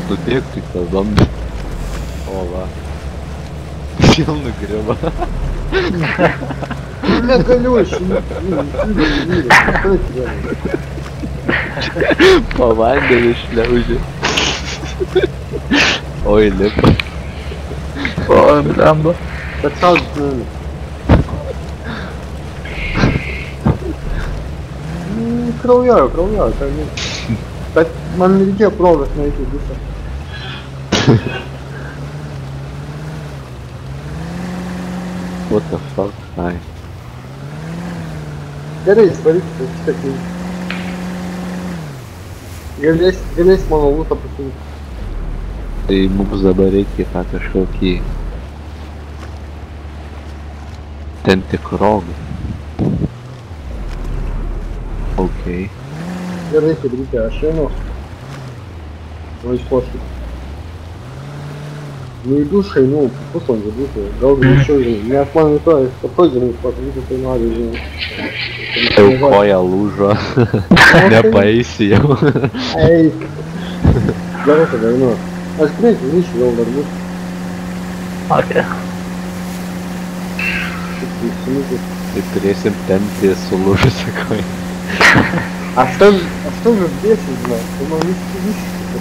nupirkti tą zombį. O va. Vėl nugriuvo. Negaliu aš. Po vandenį šliaužė. Oi, lipa. O, blemba. Bet šaudyti kraujojo, ten. Bet man reikėjo progos nueiti visą. What the fuck, ai. Gerai, svarykite šitą knygą. Galės mano lūtą pasiimti. Tai mums dabar reikia tą kažkokį tentikrogą. Okei. Gerai, kaip reikia, aš einu. O išpoškit. Nu į dušą einu, pusvalandį būtų, gal greičiau žinai. Nes man rytoj, žinai, pasakyti, tai noriu, žinai. Jau koja lūžo. Nepaeisi jau. Eik. Gerai, tada einu. Aš greitai grįšiu jau dar bus. Ok. Tai turėsim tempti sulūžusią koją. Aš ten žudėsiu, žinai, tai man visi.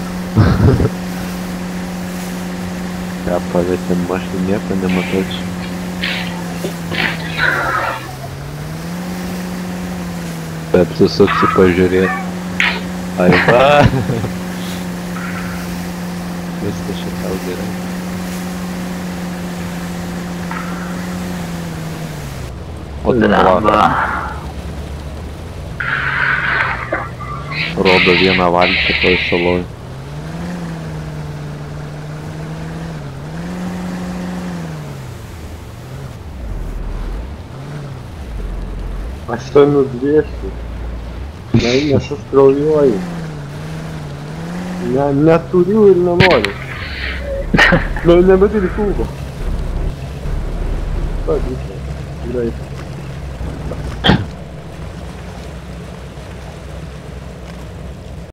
Ką pavietėm, aš nieko nematau čia. Apsisuksi pažiūrėt. Ai va! Viskas čia tau gerai. O tai Blemba. rodo vieną valtį toj saloj. Aš ten nudvėsiu. Nes aš kraujuoju. Neturiu ir nenoriu. Nebeturi kūbo. Gerai.